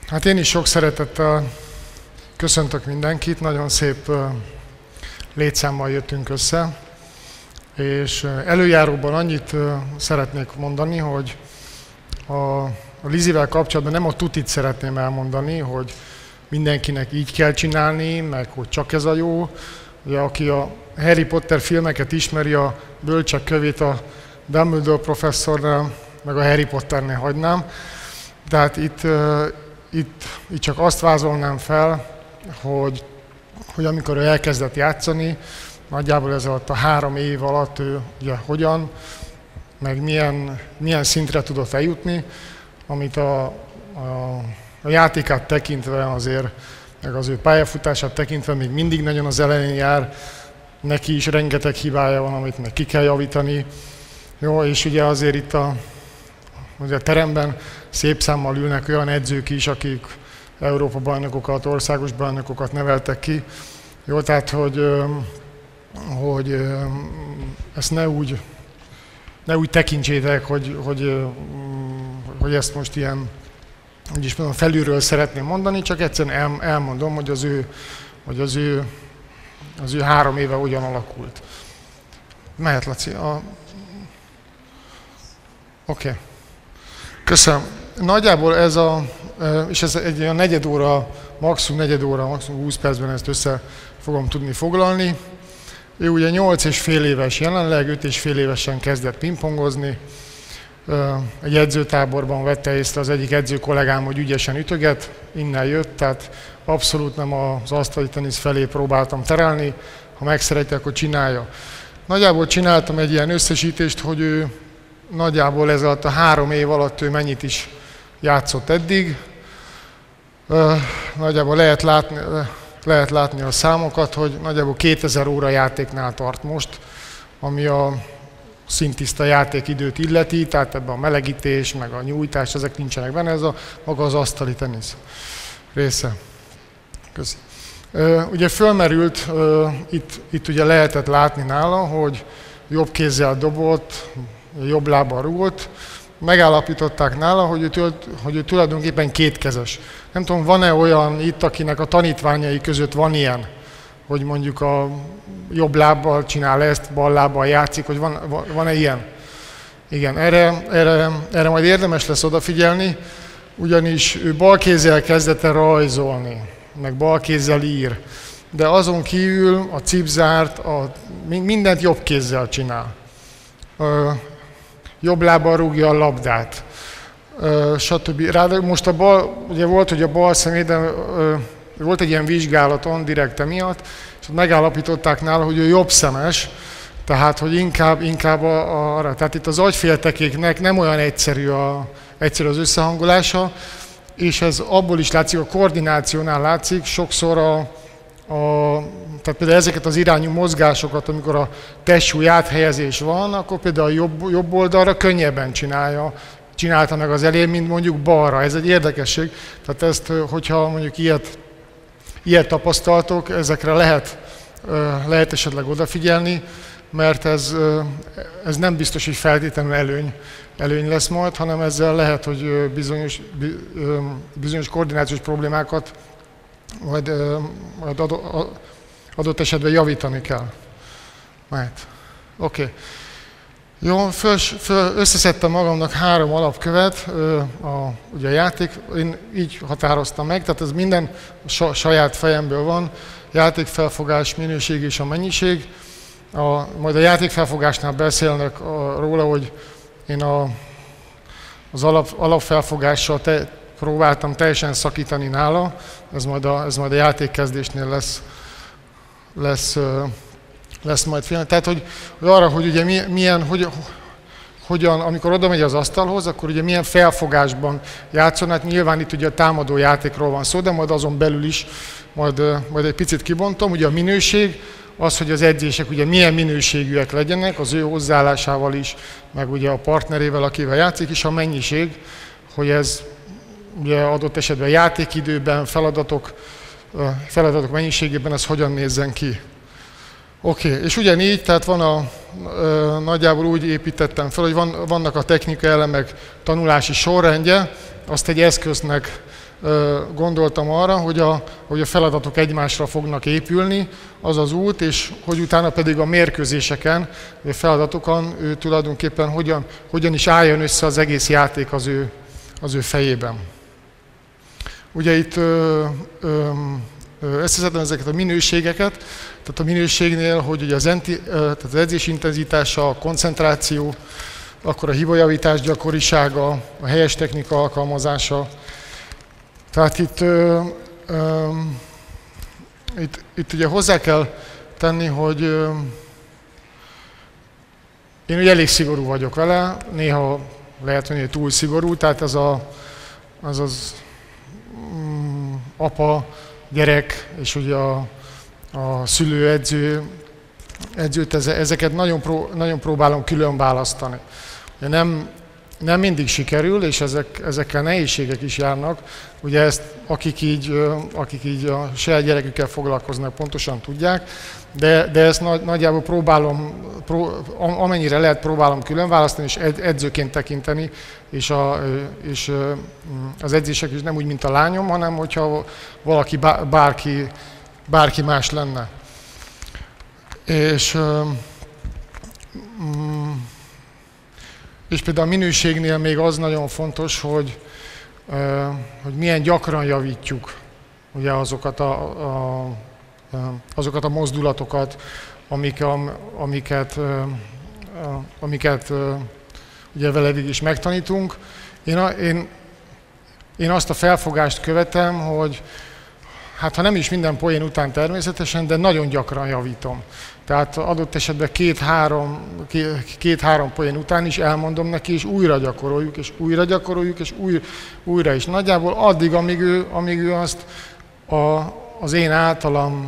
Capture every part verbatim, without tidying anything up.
Hát én is sok szeretettel köszöntök mindenkit, nagyon szép létszámmal jöttünk össze, és előjáróban annyit szeretnék mondani, hogy a, a Lizivel kapcsolatban nem a tutit szeretném elmondani, hogy mindenkinek így kell csinálni, meg hogy csak ez a jó. Ugye, aki a Harry Potter filmeket ismeri, a bölcsek kövét a Dumbledore professzornál, meg a Harry Potternél hagynám. Tehát itt, itt, itt csak azt vázolnám fel, hogy, hogy amikor ő elkezdett játszani, nagyjából ez alatt a három év alatt ő ugye hogyan, meg milyen, milyen szintre tudott eljutni, amit a, a, a játékát tekintve azért, meg az ő pályafutását tekintve még mindig nagyon az elején jár, neki is rengeteg hibája van, amit meg ki kell javítani. Jó, és ugye azért itt a, ugye a teremben szép számmal ülnek olyan edzők is, akik Európa bajnokokat, országos bajnokokat neveltek ki. Jó, tehát hogy, hogy ezt ne úgy, ne úgy tekintsétek, hogy, hogy, hogy ezt most ilyen, úgy is mondom, felülről szeretném mondani, csak egyszerűen el, elmondom, hogy az ő, hogy az ő, az ő három éve hogyan alakult. Mehet, Laci. A... Oké. Okay. Köszönöm. Nagyjából ez a, és ez egy olyan negyed óra, maximum negyed óra, maximum húsz percben ezt össze fogom tudni foglalni. Ő ugye nyolc és fél éves jelenleg, öt és fél évesen kezdett pingpongozni. Egy edzőtáborban vette észre az egyik edző kollégám, hogy ügyesen ütöget, innen jött, tehát abszolút nem az asztali tenisz felé próbáltam terelni, ha megszereti, akkor csinálja. Nagyjából csináltam egy ilyen összesítést, hogy ő nagyjából ez alatt a három év alatt ő mennyit is játszott eddig. Nagyjából lehet látni, lehet látni a számokat, hogy nagyjából kétezer óra játéknál tart most, ami a szintiszta játékidőt illeti, tehát ebben a melegítés, meg a nyújtás, ezek nincsenek benne, ez a maga az asztali tenisz része. Köszi. Ugye fölmerült, itt, itt ugye lehetett látni nála, hogy jobb kézzel dobott, jobb lábbal rúgott. Megállapították nála, hogy ő, hogy ő tulajdonképpen kétkezes. Nem tudom, van-e olyan itt, akinek a tanítványai között van ilyen, hogy mondjuk a jobb lábbal csinál ezt, bal lábbal játszik, hogy van, van-e ilyen? Igen, erre, erre, erre majd érdemes lesz odafigyelni, ugyanis ő bal kézzel kezdett el rajzolni, meg bal kézzel ír, de azon kívül a cipzárt, a, mindent jobb kézzel csinál. Jobb lábbal rúgja a labdát, stb. Ráadásul most a bal, ugye volt, hogy a bal személyben volt egy ilyen vizsgálaton direkt miatt, és megállapították nála, hogy ő jobb szemes, tehát hogy inkább, inkább arra. Tehát itt az agyféltekéknek nem olyan egyszerű, a, egyszerű az összehangolása, és ez abból is látszik, a koordinációnál látszik, sokszor a, a tehát például ezeket az irányú mozgásokat, amikor a testsúly áthelyezés van, akkor például a jobb, jobb oldalra könnyebben csinálja, csinálta meg az elején, mint mondjuk balra. Ez egy érdekesség. Tehát ezt, hogyha mondjuk ilyet, ilyet tapasztaltok, ezekre lehet, lehet esetleg odafigyelni, mert ez, ez nem biztos, hogy feltétlenül előny, előny lesz majd, hanem ezzel lehet, hogy bizonyos, bizonyos koordinációs problémákat majd, majd adott esetben javítani kell. Mehet. Oké. Okay. Jó, föl, föl, összeszedtem magamnak három alapkövet, a, ugye a játék, én így határoztam meg, tehát ez minden saját fejemből van, játékfelfogás, minőség és a mennyiség. A, majd a játékfelfogásnál beszélnek a, róla, hogy én a, az alap, alapfelfogással te, próbáltam teljesen szakítani nála, ez majd a, ez majd a játékkezdésnél lesz, lesz, lesz majd film. Tehát, hogy, hogy arra, hogy ugye milyen, hogy, hogyan, amikor oda megy az asztalhoz, akkor ugye milyen felfogásban játszon, hát nyilván itt ugye a támadó játékról van szó, de majd azon belül is majd, majd egy picit kibontom. Ugye a minőség, az, hogy az edzések ugye milyen minőségűek legyenek, az ő hozzáállásával is, meg ugye a partnerével, akivel játszik, és a mennyiség, hogy ez ugye adott esetben játékidőben, feladatok, feladatok mennyiségében ez hogyan nézzen ki. Oké, okay. És ugyanígy, tehát van a, ö, nagyjából úgy építettem fel, hogy van, vannak a technikai elemek tanulási sorrendje, azt egy eszköznek gondoltam arra, hogy a, hogy a feladatok egymásra fognak épülni, az az út, és hogy utána pedig a mérkőzéseken, a feladatokon ő tulajdonképpen hogyan, hogyan is álljon össze az egész játék az ő, az ő fejében. Ugye itt ö, ö, összeszedem ezeket a minőségeket, tehát a minőségnél, hogy ugye az, enti, tehát az edzés intenzitása, a koncentráció, akkor a hibajavítás gyakorisága, a helyes technika alkalmazása. Tehát itt, ö, ö, itt, itt ugye hozzá kell tenni, hogy ö, én ugye elég szigorú vagyok vele, néha lehet, hogy túl szigorú, tehát ez a, az az mm, apa, gyerek és ugye a, a szülő, edző, edzőt, ezeket nagyon, pró, nagyon próbálom külön választani. Nem, nem mindig sikerül, és ezek, ezekkel nehézségek is járnak. Ugye ezt, akik így, akik így a saját gyerekükkel foglalkoznak, pontosan tudják, de, de ezt nagy, nagyjából próbálom, pró, amennyire lehet próbálom külön választani, és edzőként tekinteni, és, a, és az edzések is nem úgy, mint a lányom, hanem hogyha valaki, bárki, bárki más lenne. És, és például a minőségnél még az nagyon fontos, hogy, hogy milyen gyakran javítjuk ugye azokat a, a, azokat a mozdulatokat, amik, amiket, amiket ugye vele is megtanítunk. Én, én, én azt a felfogást követem, hogy hát ha nem is minden poén után természetesen, de nagyon gyakran javítom. Tehát adott esetben két-három két-három poén után is elmondom neki, és újra gyakoroljuk, és újra gyakoroljuk, és új, újra is. Nagyjából addig, amíg ő, amíg ő azt a, az én általam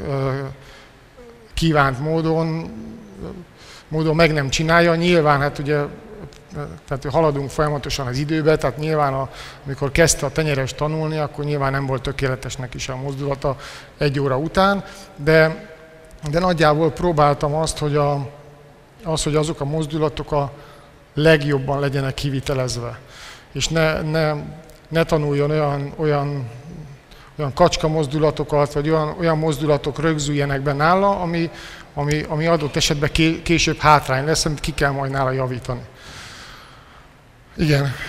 kívánt módon, módon meg nem csinálja. Nyilván, hát ugye, tehát haladunk folyamatosan az időbe, tehát nyilván, a, amikor kezdte a tenyeres tanulni, akkor nyilván nem volt tökéletesnek is a mozdulata egy óra után, de, de nagyjából próbáltam azt, hogy, a, az, hogy azok a mozdulatok a legjobban legyenek kivitelezve. És ne, ne, ne tanuljon olyan, olyan, olyan kacska mozdulatokat, vagy olyan, olyan mozdulatok rögzüljenek be nála, ami, ami, ami adott esetben később hátrány lesz, amit ki kell majd nála javítani. Igen.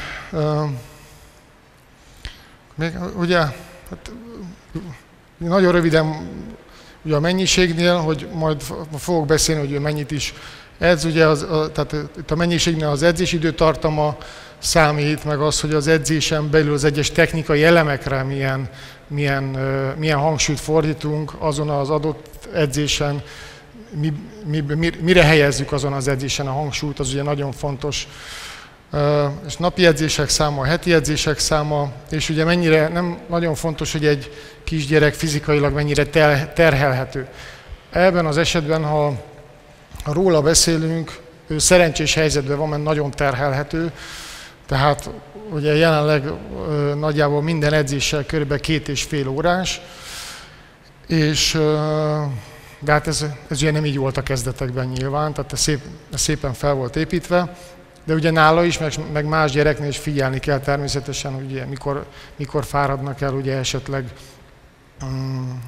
Még ugye, hát, nagyon röviden ugye a mennyiségnél, hogy majd fogok beszélni, hogy ő mennyit is edz, ugye az, a, tehát itt a mennyiségnél az edzés időtartama számít, meg az, hogy az edzésen belül az egyes technikai elemekre milyen, milyen, milyen hangsúlyt fordítunk azon az adott edzésen, mi, mi, mire helyezzük azon az edzésen a hangsúlyt, az ugye nagyon fontos. És napi edzések száma, heti edzések száma, és ugye mennyire nem nagyon fontos, hogy egy kisgyerek fizikailag mennyire terhelhető. Ebben az esetben, ha, ha róla beszélünk, ő szerencsés helyzetben van, mert nagyon terhelhető, tehát ugye jelenleg nagyjából minden edzéssel kb. két és fél órás, és de hát ez, ez ugye nem így volt a kezdetekben nyilván, tehát ez, szép, ez szépen fel volt építve. De ugye nála is, meg, meg más gyereknél is figyelni kell természetesen, hogy ugye mikor, mikor fáradnak el, ugye esetleg, um,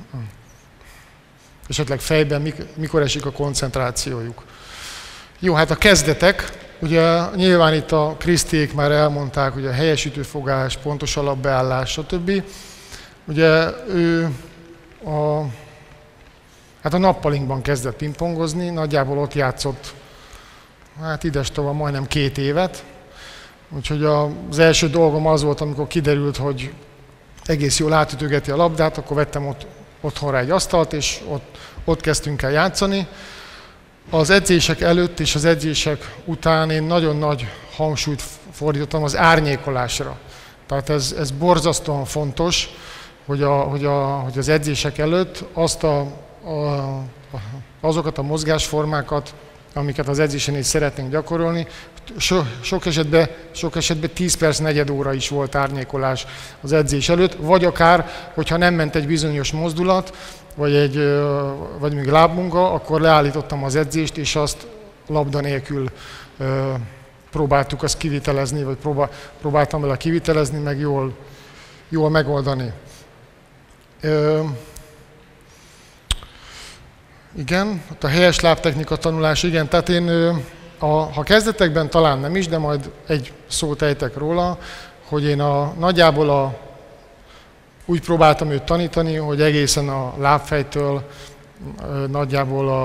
esetleg fejben, mikor esik a koncentrációjuk. Jó, hát a kezdetek, ugye nyilván itt a Krisztiék már elmondták, hogy a helyes ütőfogás, pontos alapbeállás, stb. Ugye ő a, hát a nappalinkban kezdett pingpongozni, nagyjából ott játszott hát idestova majdnem két évet. Úgyhogy az első dolgom az volt, amikor kiderült, hogy egész jól átütögeti a labdát, akkor vettem ott, otthonra egy asztalt, és ott, ott kezdtünk el játszani. Az edzések előtt és az edzések után én nagyon nagy hangsúlyt fordítottam az árnyékolásra. Tehát ez, ez borzasztóan fontos, hogy, a, hogy, a, hogy az edzések előtt azt a, a, azokat a mozgásformákat, amiket az edzésen is szeretnénk gyakorolni. So, sok, esetben, sok esetben tíz perc, negyed óra is volt árnyékolás az edzés előtt, vagy akár, hogyha nem ment egy bizonyos mozdulat, vagy, egy, vagy még lábmunka, akkor leállítottam az edzést, és azt labda nélkül próbáltuk azt kivitelezni, vagy próbál, próbáltam vele kivitelezni, meg jól, jól megoldani. Ö, igen, ott a helyes lábtechnika tanulás, igen, tehát én, a, ha kezdetekben talán nem is, de majd egy szót ejtek róla, hogy én a, nagyjából a, úgy próbáltam őt tanítani, hogy egészen a lábfejtől nagyjából a,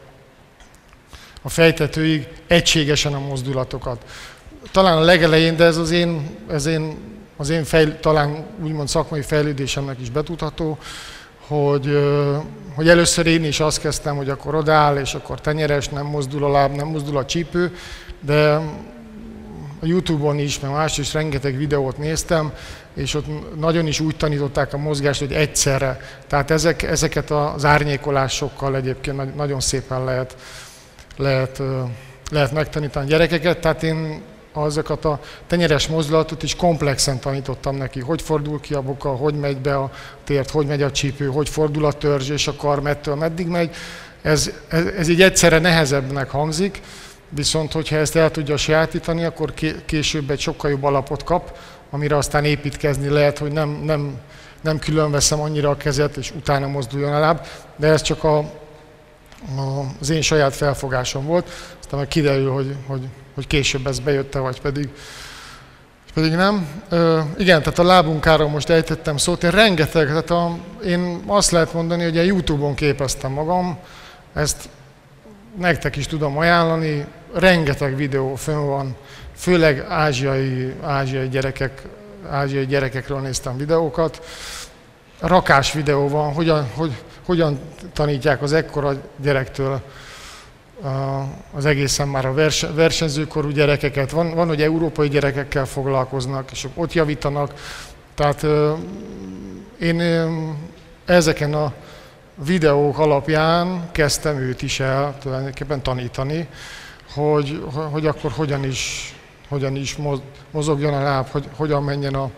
a fejtetőig egységesen a mozdulatokat. Talán a legelején, de ez az én, ez én, az én fejl, talán úgymond szakmai fejlődésemnek is betudható, hogy, hogy először én is azt kezdtem, hogy akkor odaáll, és akkor tenyeres, nem mozdul a láb, nem mozdul a csípő, de a YouTube-on is, meg más is rengeteg videót néztem, és ott nagyon is úgy tanították a mozgást, hogy egyszerre. Tehát ezek, ezeket az árnyékolásokkal egyébként nagyon szépen lehet, lehet, lehet megtanítani a gyerekeket. Tehát én azokat a tenyeres mozdulatot is komplexen tanítottam neki, hogy fordul ki a boka, hogy megy be a tért, hogy megy a csípő, hogy fordul a törzs és a kar, mettől meddig megy. Ez, ez, ez így egyszerre nehezebbnek hangzik, viszont hogyha ezt el tudja sajátítani, akkor később egy sokkal jobb alapot kap, amire aztán építkezni lehet, hogy nem, nem, nem külön veszem annyira a kezet, és utána mozduljon a láb, de ez csak a, a, az én saját felfogásom volt. Aztán meg kiderül, hogy, hogy, hogy később ez bejött-e, vagy pedig, pedig nem. Ö, igen, tehát a lábunkáról most ejtettem szót. Én rengeteg, tehát a, én azt lehet mondani, hogy a YouTube-on képeztem magam, ezt nektek is tudom ajánlani, rengeteg videó fönn van, főleg ázsiai, ázsiai, gyerekek, ázsiai gyerekekről néztem videókat. Rakás videó van, hogyan, hogy, hogyan tanítják az ekkora gyerektől az egészen már a versenyzőkorú gyerekeket. Van, van, hogy európai gyerekekkel foglalkoznak, és ott javítanak. Tehát én ezeken a videók alapján kezdtem őt is el tulajdonképpen tanítani, hogy, hogy akkor hogyan is, hogyan is mozogjon a láb, hogy hogyan menjen, a,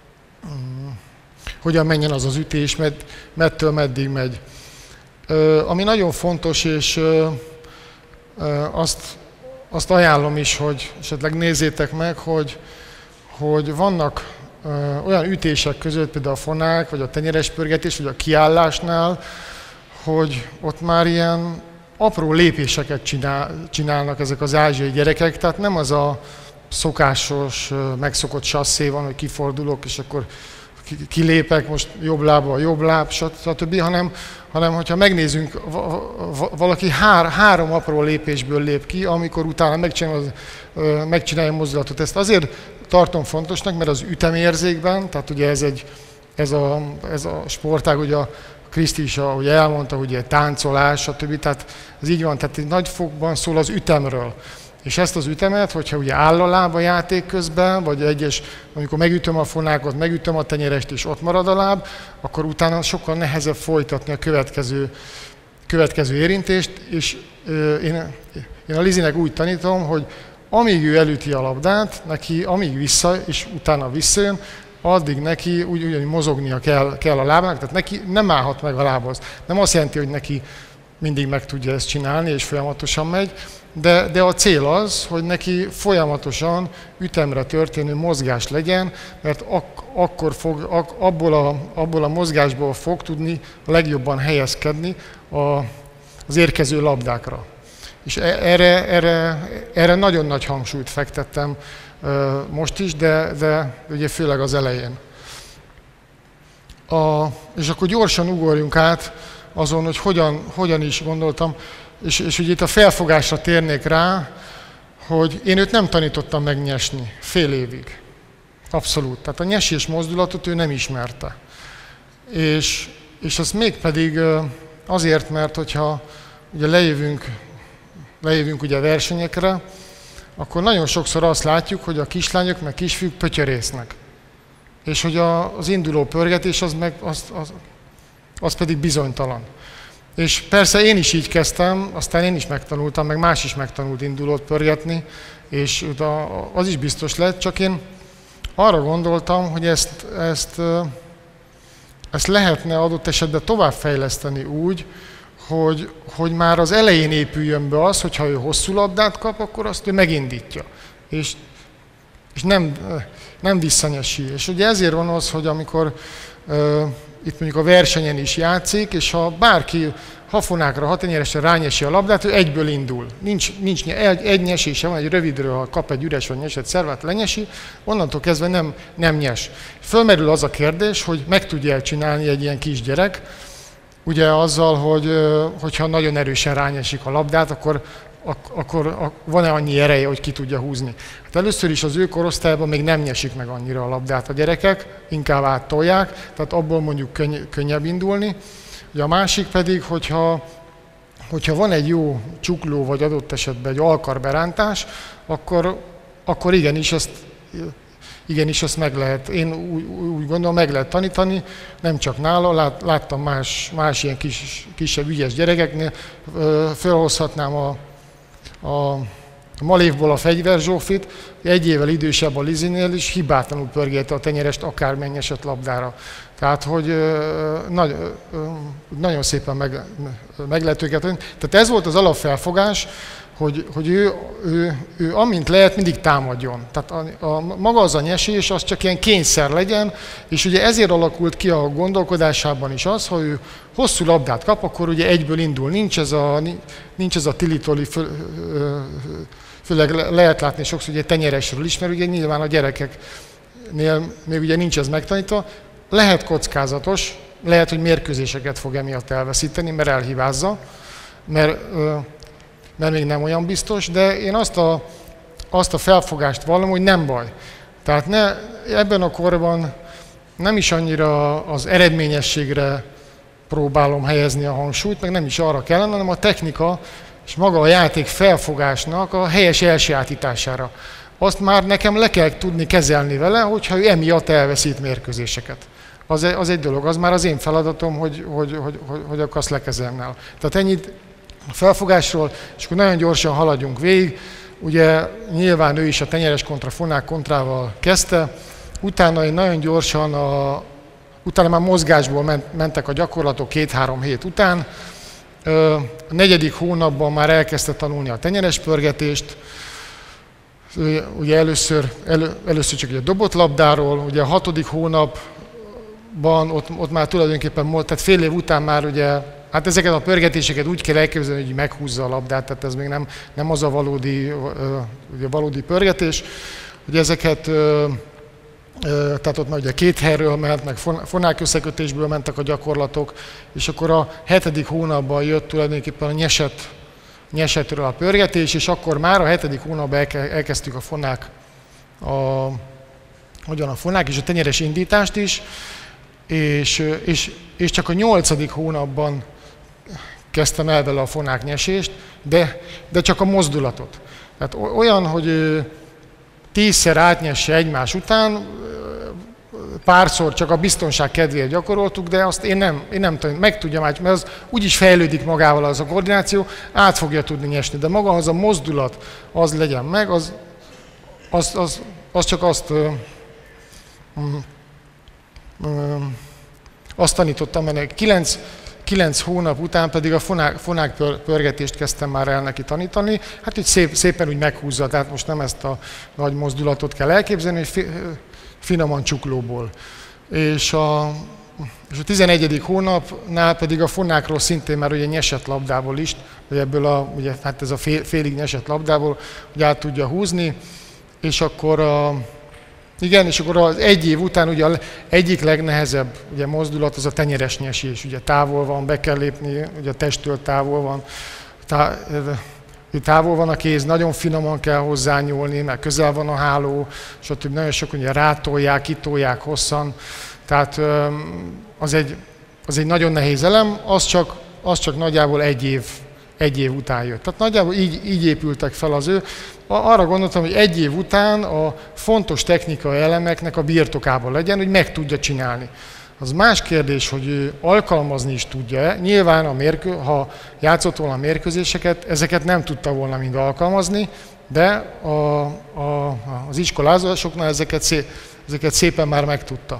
hogyan menjen az az ütés, med, mettől meddig megy. Ami nagyon fontos, és azt, azt ajánlom is, hogy esetleg nézzétek meg, hogy, hogy vannak olyan ütések között, például a fonák, vagy a tenyeres pörgetés, vagy a kiállásnál, hogy ott már ilyen apró lépéseket csinál, csinálnak ezek az ázsiai gyerekek, tehát nem az a szokásos, megszokott sasszé van, hogy kifordulok, és akkor kilépek, most jobb lába, jobb láb, stb., hanem, hanem hogyha megnézzünk, valaki hár, három apró lépésből lép ki, amikor utána megcsinálja, megcsinálja a mozdulatot. Ezt azért tartom fontosnak, mert az ütemérzékben, tehát ugye ez, egy, ez, a, ez a sportág, ugye a Kriszti is ahogy elmondta, ugye táncolás, stb. Tehát ez így van, tehát egy nagy fokban szól az ütemről. És ezt az ütemet, hogyha ugye áll a láb a játék közben, vagy egyes, amikor megütöm a fonákot, megütöm a tenyerest, és ott marad a láb, akkor utána sokkal nehezebb folytatni a következő, következő érintést, és euh, én, én a Lizinek úgy tanítom, hogy amíg ő elüti a labdát, neki amíg vissza, és utána visszajön, addig neki úgy, úgy mozognia kell, kell a lábának, tehát neki nem állhat meg a lábhoz. Nem azt jelenti, hogy neki mindig meg tudja ezt csinálni, és folyamatosan megy, de, de a cél az, hogy neki folyamatosan ütemre történő mozgás legyen, mert ak- akkor fog, ak- abból, a, abból a mozgásból fog tudni a legjobban helyezkedni a, az érkező labdákra. És erre, erre, erre nagyon nagy hangsúlyt fektettem most is, de, de ugye főleg az elején. A, és akkor gyorsan ugorjunk át azon, hogy hogyan, hogyan is gondoltam, és, és ugye itt a felfogásra térnék rá, hogy én őt nem tanítottam meg nyesni fél évig. Abszolút. Tehát a nyesés mozdulatot ő nem ismerte. És, és azt mégpedig azért, mert hogyha ugye lejövünk, lejövünk ugye versenyekre, akkor nagyon sokszor azt látjuk, hogy a kislányok meg kisfiúk pötyörésznek. És hogy a, az induló pörgetés az, meg, az, az, az pedig bizonytalan. És persze én is így kezdtem, aztán én is megtanultam, meg más is megtanult indulót pörgetni, és az is biztos lett, csak én arra gondoltam, hogy ezt, ezt, ezt lehetne adott esetben továbbfejleszteni úgy, hogy, hogy már az elején épüljön be az, hogy ha ő hosszú labdát kap, akkor azt ő megindítja. És és nem, nem visszanyesi. És ugye ezért van az, hogy amikor uh, itt mondjuk a versenyen is játszik, és ha bárki hafonákra, hatenyeresre rányesi a labdát, ő egyből indul. Nincs, nincs egy, egy nyesése van, egy rövidről, ha kap egy üres vagy nyesett szervet, lenyesi, onnantól kezdve nem, nem nyes. Fölmerül az a kérdés, hogy meg tudja csinálni egy ilyen kisgyerek, ugye azzal, hogy, hogyha nagyon erősen rányesik a labdát, akkor, akkor van-e annyi ereje, hogy ki tudja húzni. Hát először is az ő korosztályban még nem nyesik meg annyira a labdát a gyerekek, inkább áttolják, tehát abból mondjuk könny, könnyebb indulni. Ugye a másik pedig, hogyha, hogyha van egy jó csukló, vagy adott esetben egy alkarberántás, akkor, akkor igenis ezt, igenis ezt meg lehet, én úgy, úgy gondolom, meg lehet tanítani, nem csak nála, lát, láttam más, más ilyen kis, kisebb ügyes gyerekeknél, felhozhatnám a, a Malévból a Fegyver Zsófit, egy évvel idősebb a Lizinél is hibátlanul pörgelte a tenyerest akármennyi esett labdára. Tehát, hogy nagy, nagyon szépen meg, meg lehet őket tenni. Tehát ez volt az alapfelfogás, hogy, hogy ő, ő, ő amint lehet, mindig támadjon. Tehát a, a, maga az a nyesés, az csak ilyen kényszer legyen, és ugye ezért alakult ki a gondolkodásában is az, hogy ő hosszú labdát kap, akkor ugye egyből indul. Nincs ez a, nincs ez a tilitoli, fő, főleg lehet látni sokszor ugye tenyeresről is, mert ugye nyilván a gyerekeknél még ugye nincs ez megtanítva. Lehet kockázatos, lehet, hogy mérkőzéseket fog emiatt elveszíteni, mert elhibázza, mert, mert még nem olyan biztos, de én azt a, azt a felfogást vallom, hogy nem baj. Tehát ne, ebben a korban nem is annyira az eredményességre próbálom helyezni a hangsúlyt, meg nem is arra kellene, hanem a technika és maga a játék felfogásnak a helyes elsajátítására. Azt már nekem le kell tudni kezelni vele, hogyha ő emiatt elveszít mérkőzéseket. Az, az egy dolog, az már az én feladatom, hogy, hogy, hogy, hogy, hogy akkor azt lekezelnem. Tehát ennyit a felfogásról, és akkor nagyon gyorsan haladjunk végig. Ugye nyilván ő is a tenyeres kontra fonák kontrával kezdte, utána én nagyon gyorsan, a, utána már mozgásból ment, mentek a gyakorlatok két-három hét után. A negyedik hónapban már elkezdte tanulni a tenyeres pörgetést, ugye először, elő, először csak ugye a dobott labdáról, ugye a hatodik hónapban ott, ott már tulajdonképpen, tehát fél év után már ugye, hát ezeket a pörgetéseket úgy kell elképzelni, hogy meghúzza a labdát, tehát ez még nem, nem az a valódi, ugye valódi pörgetés. Ugye ezeket, tehát ott már ugye két helyről ment, meg fonák összekötésből mentek a gyakorlatok, és akkor a hetedik hónapban jött tulajdonképpen a nyesett, nyesetről a pörgetés, és akkor már a hetedik hónapban elkezdtük a fonák, a, hogyan a fonák és a tenyeres indítást is, és, és, és csak a nyolcadik hónapban kezdtem el vele a fonák nyesést, de, de csak a mozdulatot. Tehát olyan, hogy tízszer átnyesse egymás után, párszor csak a biztonság kedvéért gyakoroltuk, de azt én nem, én nem tudom, meg tudja már, mert az úgyis fejlődik magával az a koordináció, át fogja tudni nyesni, de maga az a mozdulat, az legyen meg, az, az, az, az csak azt, ö, ö, ö, azt tanítottam, mert kilenc, kilenc hónap után pedig a fonák, fonák pörgetést kezdtem már el neki tanítani, hát így szép, szépen úgy meghúzza, tehát most nem ezt a nagy mozdulatot kell elképzelni, hogy fi, finoman csuklóból. És a, és a tizenegyedik hónapnál pedig a fonákról szintén már ugye nyesett labdából is, vagy ebből a, ugye, hát ez a fél, félig nyesett labdából, hogy át tudja húzni, és akkor a, igen, és akkor az egy év után ugye az egyik legnehezebb ugye, mozdulat az a tenyeres nyesés, ugye távol van, be kell lépni, ugye a testtől távol van, tá, távol van a kéz, nagyon finoman kell hozzányúlni, mert közel van a háló, stb. Nagyon sok ugye rátolják, kitolják hosszan, tehát az egy, az egy nagyon nehéz elem, az csak, az csak nagyjából egy év, egy év után jött. Tehát nagyjából így, így épültek fel az ő. Arra gondoltam, hogy egy év után a fontos technikai elemeknek a birtokában legyen, hogy meg tudja csinálni. Az más kérdés, hogy ő alkalmazni is tudja-e. Nyilván, a mérkő, ha játszott volna a mérkőzéseket, ezeket nem tudta volna mind alkalmazni, de a, a, az iskolázásoknál ezeket, szé, ezeket szépen már megtudta.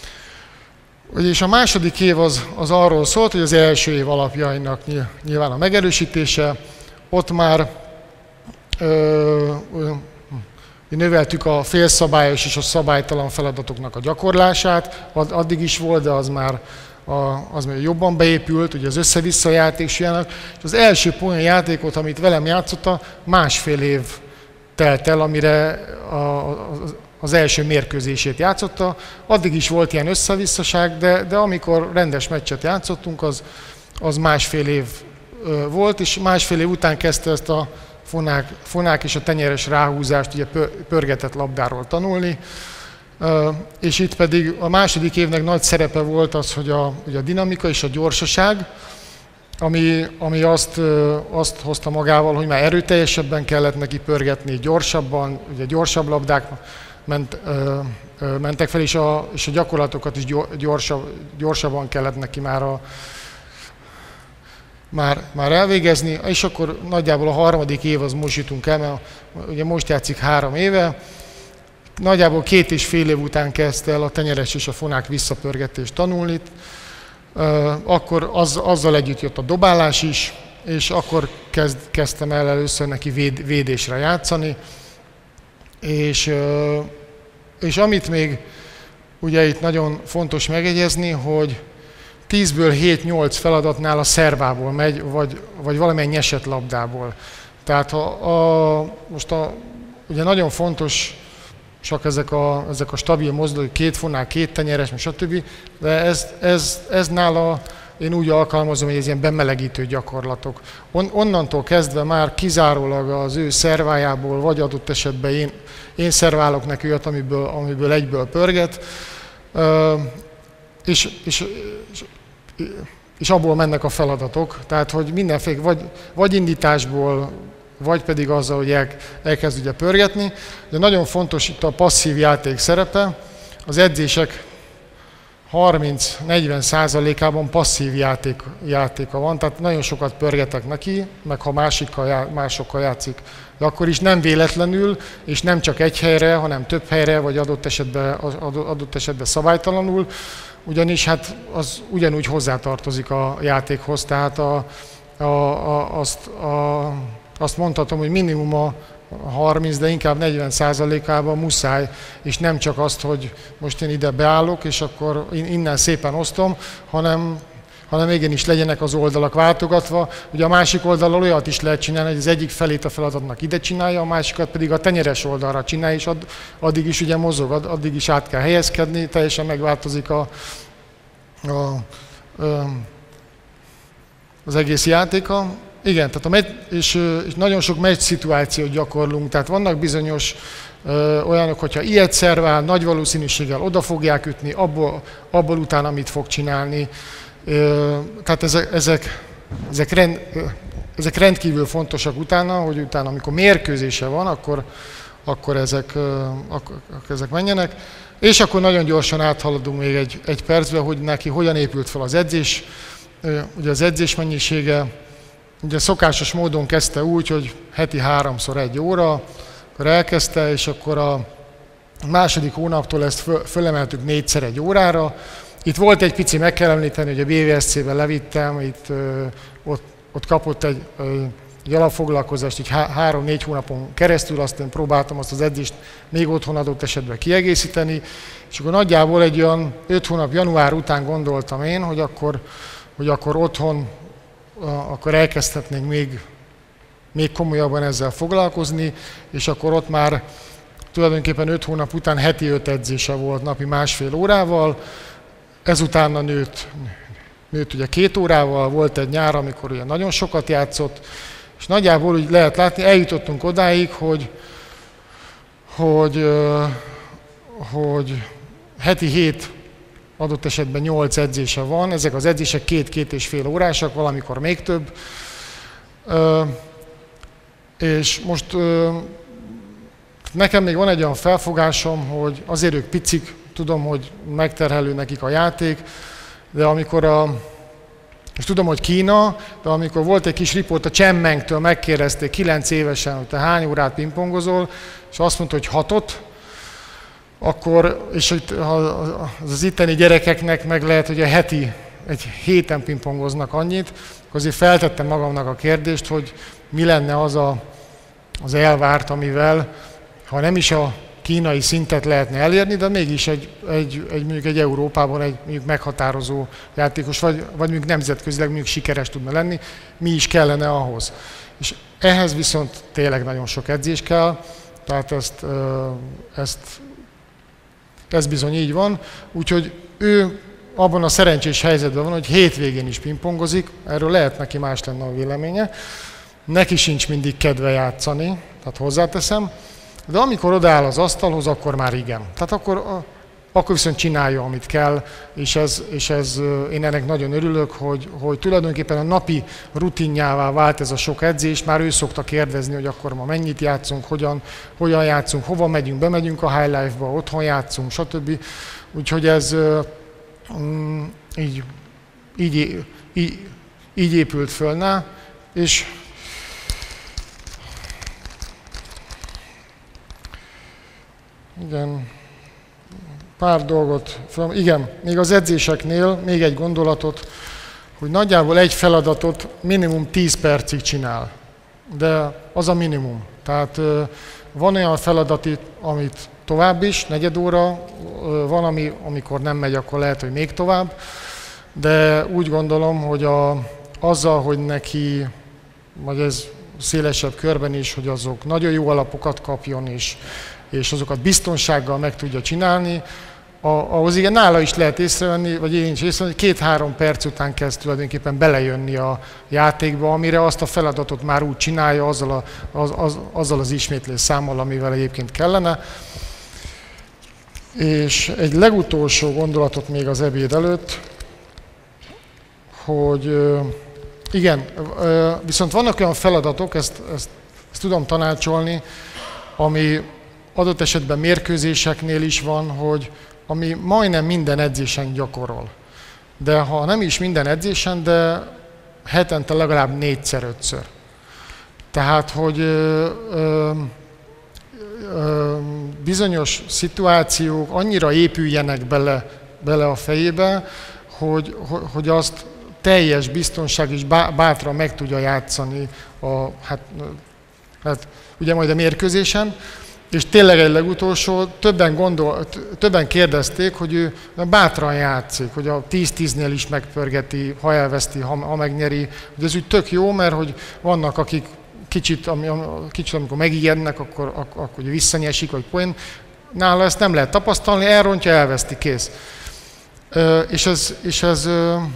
És a második év az, az arról szólt, hogy az első év alapjainak nyilván a megerősítése, ott már ö, ö, növeltük a félszabályos és a szabálytalan feladatoknak a gyakorlását, addig is volt, de az már, a, az már jobban beépült, ugye az össze-vissza játéksának. És az első olyan játékot, amit velem játszotta, másfél év telt el, amire a, az első mérkőzését játszotta. Addig is volt ilyen összevisszaság, de, de amikor rendes meccset játszottunk, az, az másfél év volt, és másfél év után kezdte ezt a fonák, fonák és a tenyeres ráhúzást ugye pörgetett labdáról tanulni. És itt pedig a második évnek nagy szerepe volt az, hogy a, ugye a dinamika és a gyorsaság, ami, ami azt, azt hozta magával, hogy már erőteljesebben kellett neki pörgetni, gyorsabban, ugye gyorsabb labdák ment, mentek fel, és a, és a gyakorlatokat is gyorsabb, gyorsabban kellett neki már, a, már, már elvégezni, és akkor nagyjából a harmadik év az most jutunk el, mert ugye most játszik három éve, nagyjából két és fél év után kezdte el a tenyeres és a fonák visszapörgetést tanulni, akkor az, azzal együtt jött a dobálás is, és akkor kezd, kezdtem el először neki véd, védésre játszani. És, és amit még ugye itt nagyon fontos megjegyezni, hogy tízből hét-nyolc feladatnál a szervából megy, vagy, vagy valamilyen nyesett labdából. Tehát a, a, most a, ugye nagyon fontos csak ezek a, ezek a stabil mozdulatok, két fonák, két tenyeres, stb. De ez, ez, ez nála én úgy alkalmazom, hogy ez ilyen bemelegítő gyakorlatok. On, onnantól kezdve már kizárólag az ő szervájából, vagy adott esetben én, én szerválok neki olyat, amiből, amiből egyből pörget, és, és, és, és abból mennek a feladatok. Tehát, hogy mindenféle, vagy, vagy indításból, vagy pedig azzal, hogy el, elkezd ugye pörgetni. De nagyon fontos itt a passzív játék szerepe. Az edzések harminc-negyven százalékában passzív játék, játéka van, tehát nagyon sokat pörgetek neki, meg ha másikkal, másokkal játszik, de akkor is nem véletlenül, és nem csak egy helyre, hanem több helyre, vagy adott esetben, adott esetben szabálytalanul, ugyanis hát az ugyanúgy hozzátartozik a játékhoz, tehát a, a, a, azt, a, azt mondhatom, hogy minimum a harminc, de inkább negyven százalékában muszáj, és nem csak azt, hogy most én ide beállok, és akkor innen szépen osztom, hanem, hanem igenis legyenek az oldalak váltogatva. Ugye a másik oldalról olyat is lehet csinálni, hogy az egyik felét a feladatnak ide csinálja, a másikat pedig a tenyeres oldalra csinálja, és add, addig is ugye mozog, addig is át kell helyezkedni, teljesen megváltozik a, a, a, az egész játéka. Igen, tehát a meccs, és, és nagyon sok meccs szituációt gyakorlunk, tehát vannak bizonyos ö, olyanok, hogyha ilyet szervál, nagy valószínűséggel oda fogják ütni, abból, abból utána mit fog csinálni. Ö, tehát ezek, ezek, ezek, rend, ezek rendkívül fontosak utána, hogy utána, amikor mérkőzése van, akkor, akkor, ezek, ö, akkor, akkor ezek menjenek. És akkor nagyon gyorsan áthaladunk még egy, egy percbe, hogy neki hogyan épült fel az edzés. Ö, ugye az edzés mennyisége, ugye szokásos módon kezdte úgy, hogy heti háromszor egy óra, akkor elkezdte, és akkor a második hónaptól ezt föl, fölemeltük négyszer egy órára. Itt volt egy pici, meg kell említeni, hogy a bé vé es cé-ben levittem, itt ö, ott, ott kapott egy, ö, egy alapfoglalkozást, így há, három-négy hónapon keresztül, aztán próbáltam azt az edzést még otthon adott esetben kiegészíteni, és akkor nagyjából egy olyan öt hónap január után gondoltam én, hogy akkor, hogy akkor otthon akkor elkezdhetnénk még, még komolyabban ezzel foglalkozni, és akkor ott már tulajdonképpen öt hónap után heti öt edzése volt napi másfél órával, ezutána nőtt, nőtt ugye két órával, volt egy nyár, amikor ugye nagyon sokat játszott, és nagyjából úgy lehet látni, eljutottunk odáig, hogy, hogy, hogy heti hét, adott esetben nyolc edzése van, ezek az edzések két-két és fél órásak, valamikor még több. Ö, és most ö, nekem még van egy olyan felfogásom, hogy azért ők picik, tudom, hogy megterhelő nekik a játék, de amikor a, és tudom, hogy Kína, de amikor volt egy kis riport a Chen Mengtől, megkérdezték kilenc évesen, hogy te hány órát pingpongozol, és azt mondta, hogy hatot, akkor, és az itteni gyerekeknek meg lehet, hogy a heti, egy héten pingpongoznak annyit, akkor azért feltettem magamnak a kérdést, hogy mi lenne az a, az elvárt, amivel, ha nem is a kínai szintet lehetne elérni, de mégis egy, egy, egy, mondjuk egy Európában egy mondjuk meghatározó játékos, vagy, vagy mondjuk nemzetközileg mondjuk sikeres tudna lenni, mi is kellene ahhoz. És ehhez viszont tényleg nagyon sok edzés kell, tehát ezt, ezt, ez bizony így van, úgyhogy ő abban a szerencsés helyzetben van, hogy hétvégén is pingpongozik, erről lehet neki más lenne a véleménye, neki sincs mindig kedve játszani, tehát hozzáteszem, de amikor odaáll az asztalhoz, akkor már igen. Tehát akkor, akkor viszont csinálja, amit kell, és, ez, és ez, én ennek nagyon örülök, hogy, hogy tulajdonképpen a napi rutinjává vált ez a sok edzés, már ő szokta kérdezni, hogy akkor ma mennyit játszunk, hogyan, hogyan játszunk, hova megyünk, bemegyünk a High Life-ba, otthon játszunk, stb. Úgyhogy ez mm, így, így, így, így épült föl, és igen, pár dolgot, igen, még az edzéseknél még egy gondolatot, hogy nagyjából egy feladatot minimum tíz percig csinál, de az a minimum. Tehát van olyan feladat, amit tovább is, negyed óra, van, ami, amikor nem megy, akkor lehet, hogy még tovább, de úgy gondolom, hogy a, azzal, hogy neki, vagy ez szélesebb körben is, hogy azok nagyon jó alapokat kapjon, és és azokat biztonsággal meg tudja csinálni, ahhoz igen, nála is lehet észrevenni, vagy én is észrevenni, hogy két-három perc után kezd tulajdonképpen belejönni a játékba, amire azt a feladatot már úgy csinálja, azzal, a, az, az, azzal az ismétlés számmal, amivel egyébként kellene. És egy legutolsó gondolatot még az ebéd előtt, hogy igen, viszont vannak olyan feladatok, ezt, ezt, ezt tudom tanácsolni, ami adott esetben mérkőzéseknél is van, hogy ami majdnem minden edzésen gyakorol. De ha nem is minden edzésen, de hetente legalább négyszer-ötször. Tehát, hogy ö, ö, ö, bizonyos szituációk annyira épüljenek bele, bele a fejébe, hogy, hogy azt teljes biztonság és bátran meg tudja játszani a, hát, hát ugye majd a mérkőzésen. És tényleg egy legutolsó, többen, gondol, többen kérdezték, hogy ő bátran játszik, hogy a tíz-tíznél is megpörgeti, ha elveszti, ha, ha megnyeri. Ugye ez úgy tök jó, mert hogy vannak, akik kicsit, ami, kicsit amikor megijednek, akkor, akkor, akkor visszanyesik, vagy poén. Nála ezt nem lehet tapasztalni, elrontja, elveszti, kész. És ez, és ez,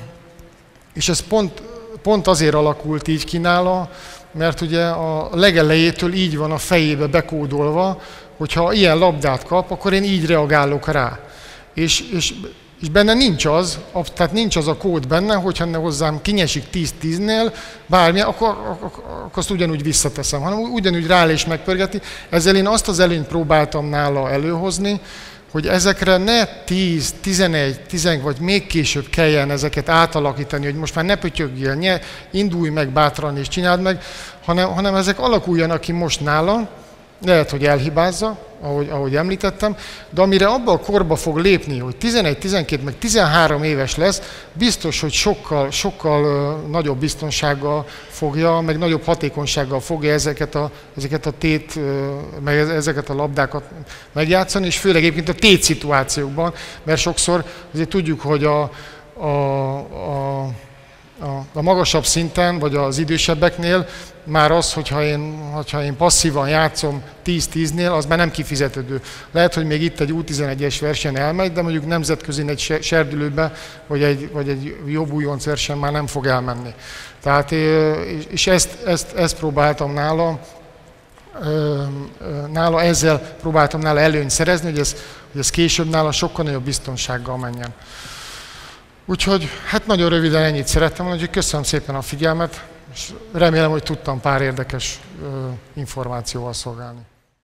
és ez pont, pont azért alakult így ki nála, mert ugye a legelejétől így van a fejébe bekódolva, hogy ha ilyen labdát kap, akkor én így reagálok rá. És, és, és benne nincs az, tehát nincs az a kód benne, hogyha hozzám kinyesik tíz-tíznél, bármi, akkor, akkor, akkor azt ugyanúgy visszateszem, hanem ugyanúgy rá és megpörgeti. Ezzel én azt az előnyt próbáltam nála előhozni, hogy ezekre ne tíz, tizenegy, tíz vagy még később kelljen ezeket átalakítani, hogy most már ne pötyögjél, ne, indulj meg bátran és csináld meg, hanem, hanem ezek alakuljanak ki most nála, lehet, hogy elhibázza, ahogy, ahogy említettem, de amire abba a korba fog lépni, hogy tizenegy, tizenkét, meg tizenhárom éves lesz, biztos, hogy sokkal, sokkal uh, nagyobb biztonsággal fogja, meg nagyobb hatékonysággal fogja ezeket a, ezeket a tét, uh, meg ezeket a labdákat megjátszani, és főleg egyébként a tét szituációkban, mert sokszor azért tudjuk, hogy a, a, a A, a magasabb szinten, vagy az idősebbeknél már az, hogyha én, hogyha én passzívan játszom tíz-tíznél, az már nem kifizetődő. Lehet, hogy még itt egy U tizenegyes verseny elmegy, de mondjuk nemzetközi egy serdülőbe, vagy egy, vagy egy jobb újonc verseny már nem fog elmenni. Tehát, és ezt, ezt, ezt próbáltam nála, nála, ezzel próbáltam nála előnyt szerezni, hogy ez, hogy ez később nála sokkal nagyobb biztonsággal menjen. Úgyhogy hát nagyon röviden ennyit szerettem volna, hogy köszönöm szépen a figyelmet, és remélem, hogy tudtam pár érdekes információval szolgálni.